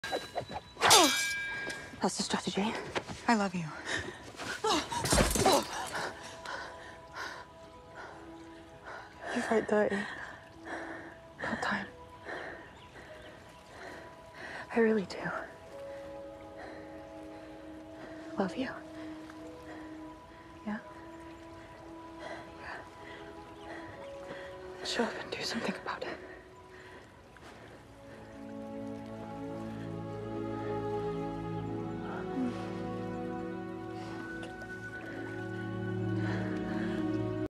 That's the strategy. I love you. You fight dirty. About time. I really do. Love you. Yeah? Yeah. Show up and do something about it.